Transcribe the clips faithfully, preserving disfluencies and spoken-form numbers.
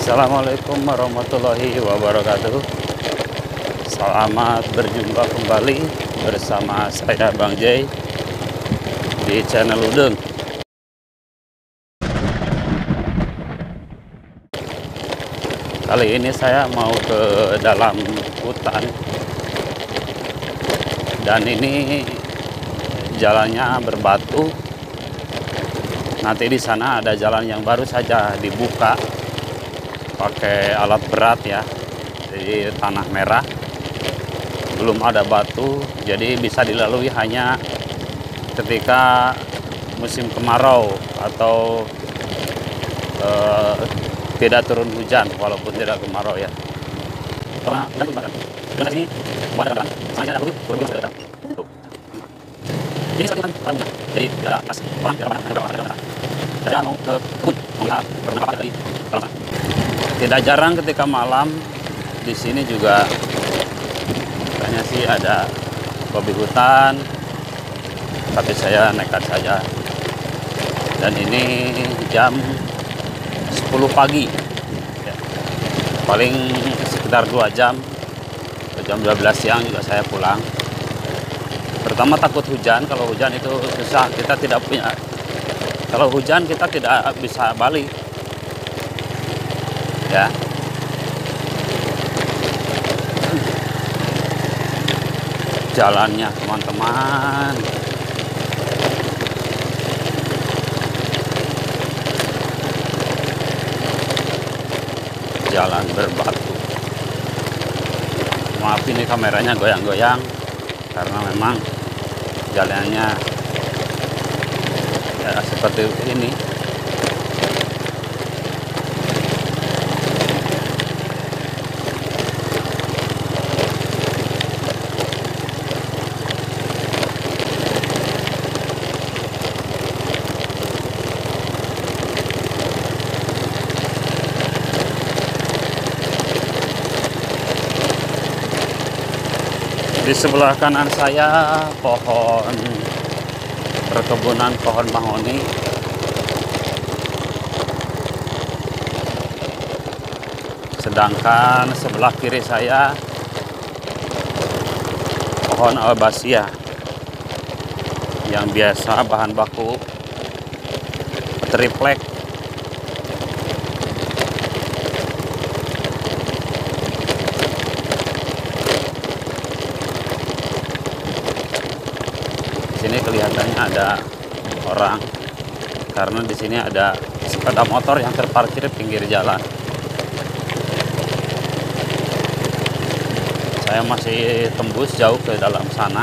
Assalamualaikum warahmatullahi wabarakatuh. Selamat berjumpa kembali bersama saya Bang Jay di channel Udeng. Kali ini saya mau ke dalam hutan, dan ini jalannya berbatu. Nanti di sana ada jalan yang baru saja dibuka pakai alat berat ya, jadi tanah merah, belum ada batu, jadi bisa dilalui hanya ketika musim kemarau atau eh, tidak turun hujan, walaupun tidak kemarau ya. Ini seperti kan, jadi tidak pas orang tidak pernah saya mau ke kebun melihat beberapa dari dalam. Tidak jarang ketika malam di sini juga katanya sih ada babi hutan, tapi saya nekat saja. Dan ini jam sepuluh pagi, ya. Paling sekitar dua jam, jam dua belas siang juga saya pulang. Pertama takut hujan, kalau hujan itu susah, kita tidak punya. Kalau hujan kita tidak bisa balik. Ya. Jalannya teman-teman. Jalan berbatu. Maaf ini kameranya goyang-goyang karena memang jalannya ya seperti ini. Di sebelah kanan saya pohon perkebunan pohon mahoni. Sedangkan sebelah kiri saya pohon albasia yang biasa bahan baku triplek. Sini kelihatannya ada orang karena di sini ada sepeda motor yang terparkir di pinggir jalan. Saya masih tembus jauh ke dalam sana.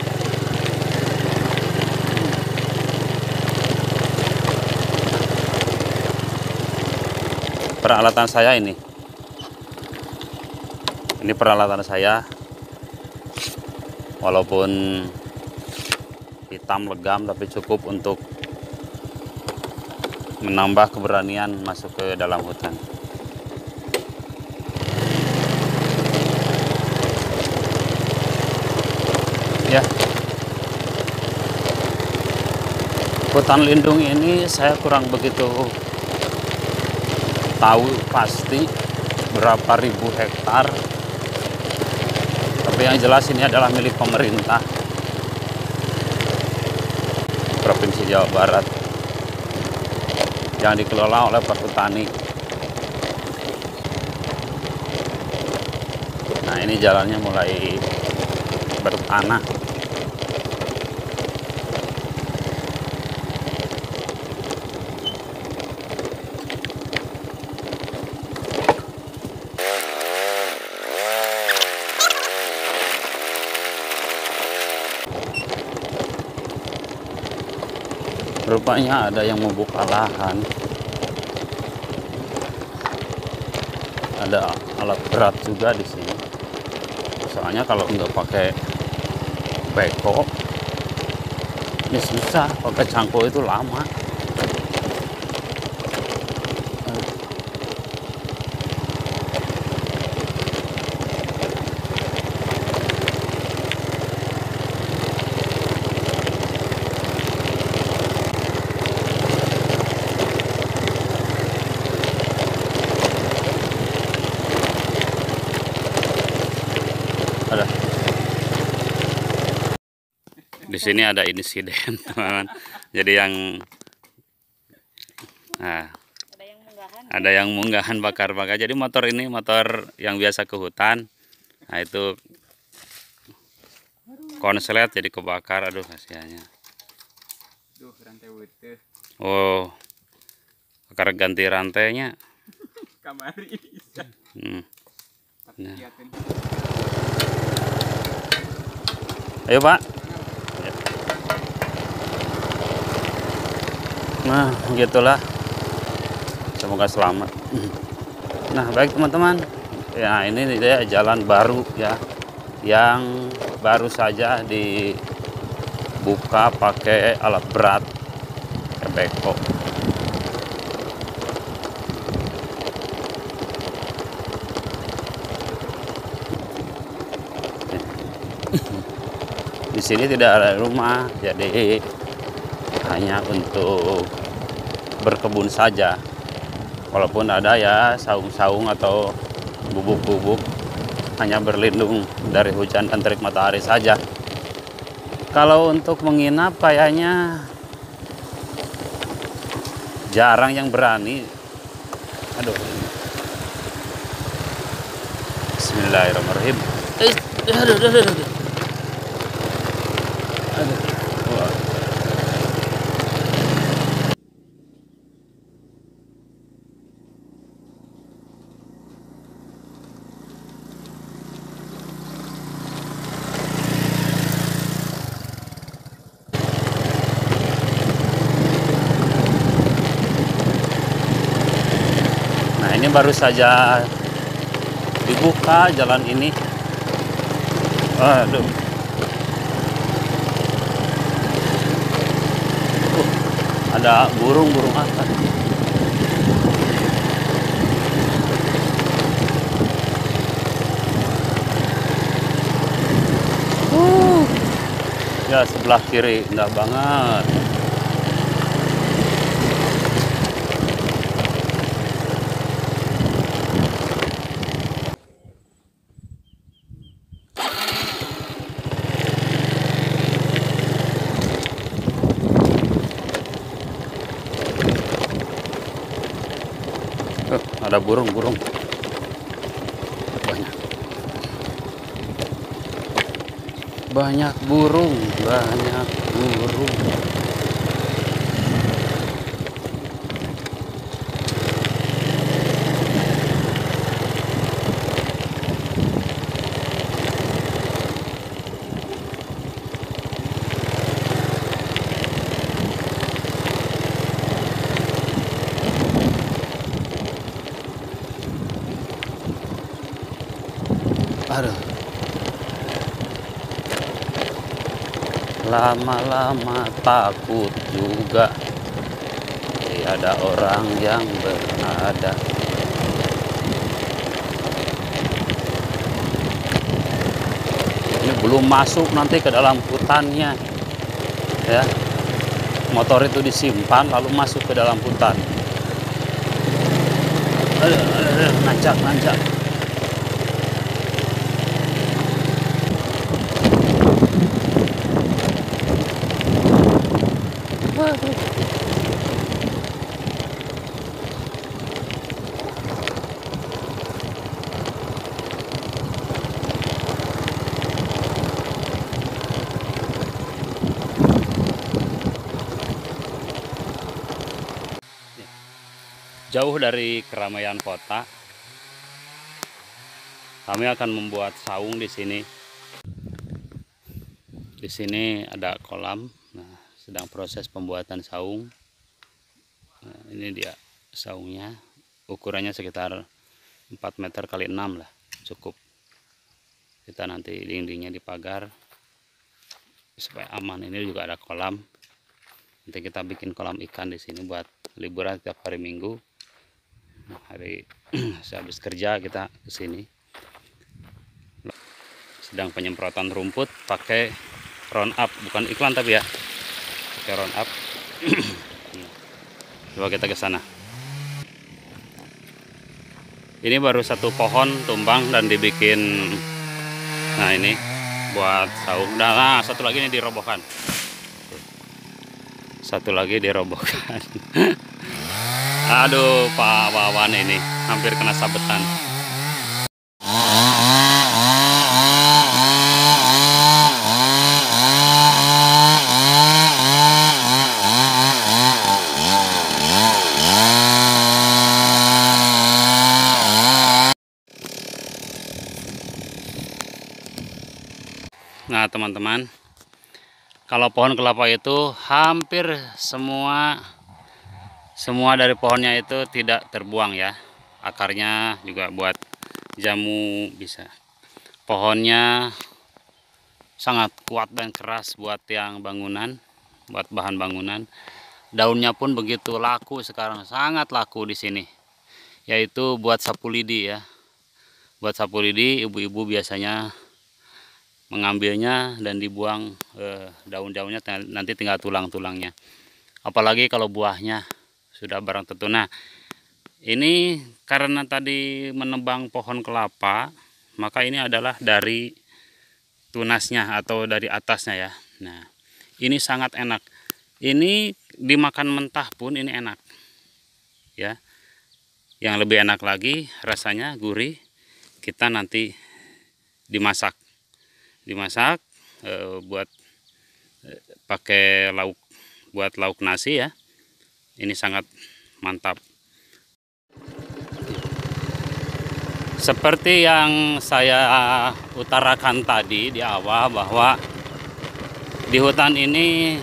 Peralatan saya ini. Ini peralatan saya. Walaupun hitam legam, tapi cukup untuk menambah keberanian masuk ke dalam hutan. Ya, hutan lindung ini saya kurang begitu tahu pasti berapa ribu hektar, tapi yang jelas ini adalah milik pemerintah Provinsi Jawa Barat yang dikelola oleh perhutani. Nah, ini jalannya mulai bertanah. Rupanya ada yang membuka lahan. Ada alat berat juga di sini. Soalnya kalau nggak pakai beko, ini susah. Pakai cangkul itu lama. Di sini ada insiden, teman-teman. Jadi yang nah, ada yang munggahan. Ada yang munggahan bakar-bakar. Jadi motor ini motor yang biasa ke hutan. Nah, itu konslet jadi kebakar. Aduh, kasihannya. Duh, rantai weteh. Oh, bakar ganti rantainya. Kamari. Hmm. Nah. Ya. Ayo, Pak. Nah, begitulah. Semoga selamat. Nah, baik teman-teman. Ya, ini dia jalan baru ya, yang baru saja dibuka pakai alat berat, kayak beko. Di sini tidak ada rumah, jadi hanya untuk berkebun saja. Walaupun ada ya saung-saung atau bubuk-bubuk, hanya berlindung dari hujan dan terik matahari saja. Kalau untuk menginap kayaknya jarang yang berani. Aduh. Bismillahirrahmanirrahim. Eh, aduh, aduh, aduh, aduh. Aduh. Wah. Nah, ini baru saja dibuka jalan ini. Aduh. Uh, ada burung-burung apa? Uh. Ya, sebelah kiri indah banget. Uh, ada burung-burung banyak, banyak burung, banyak burung. Aduh. Lama-lama takut juga, tiada orang yang berada. Ini belum masuk nanti ke dalam hutannya ya. Motor itu disimpan lalu masuk ke dalam hutan. Aduh, aduh, aduh, nancap, nancap. Jauh dari keramaian kota, kami akan membuat saung di sini. Di sini ada kolam. Nah, sedang proses pembuatan saung. Nah, ini dia saungnya. Ukurannya sekitar empat meter kali enam lah, cukup. Kita nanti dindingnya dipagar supaya aman. Ini juga ada kolam. Nanti kita bikin kolam ikan di sini buat liburan tiap hari Minggu. Nah, hari sehabis kerja kita ke sini. Sedang penyemprotan rumput pakai Roundup, bukan iklan tapi ya. Pakai Roundup. Coba kita ke sana. Ini baru satu pohon tumbang dan dibikin, nah ini buat saung. Nah, satu lagi ini dirobohkan. Satu lagi dirobohkan. Aduh, Pak Wawan ini hampir kena sabetan. Nah, teman-teman, kalau pohon kelapa itu hampir semua semua dari pohonnya itu tidak terbuang ya. Akarnya juga buat jamu bisa. Pohonnya sangat kuat dan keras buat yang bangunan, buat bahan bangunan. Daunnya pun begitu laku sekarang, sangat laku di sini. Yaitu buat sapu lidi ya. Buat sapu lidi, ibu-ibu biasanya mengambilnya dan dibuang eh, daun-daunnya, nanti tinggal tulang-tulangnya. Apalagi kalau buahnya sudah barang tentu. Nah, ini karena tadi menebang pohon kelapa, maka ini adalah dari tunasnya atau dari atasnya ya. Nah, ini sangat enak. Ini dimakan mentah pun ini enak. Ya. Yang lebih enak lagi rasanya gurih. Kita nanti dimasak. Dimasak e, buat e, pakai lauk, buat lauk nasi ya. Ini sangat mantap. Seperti yang saya utarakan tadi di awal, bahwa di hutan ini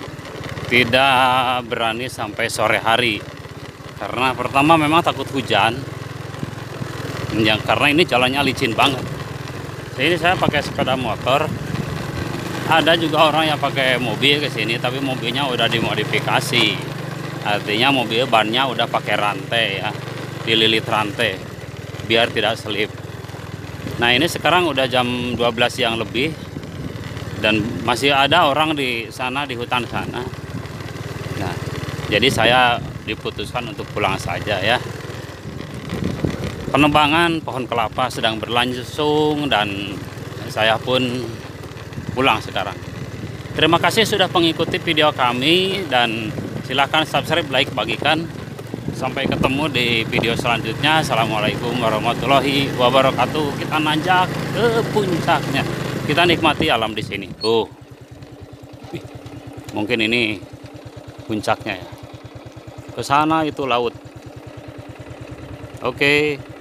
tidak berani sampai sore hari, karena pertama memang takut hujan, yang karena ini jalannya licin banget. Ini saya pakai sepeda motor. Ada juga orang yang pakai mobil ke sini, tapi mobilnya udah dimodifikasi. Artinya mobil bannya udah pakai rantai ya, dililit rantai biar tidak selip. Nah, ini sekarang udah jam dua belas siang lebih dan masih ada orang di sana, di hutan sana. Nah, jadi saya diputuskan untuk pulang saja ya. Penebangan pohon kelapa sedang berlangsung dan saya pun pulang sekarang. Terima kasih sudah mengikuti video kami dan silahkan subscribe, like, bagikan. Sampai ketemu di video selanjutnya. Assalamualaikum warahmatullahi wabarakatuh. Kita nanjak ke puncaknya. Kita nikmati alam di sini. Tuh, mungkin ini puncaknya ya. Ke sana itu laut. Oke.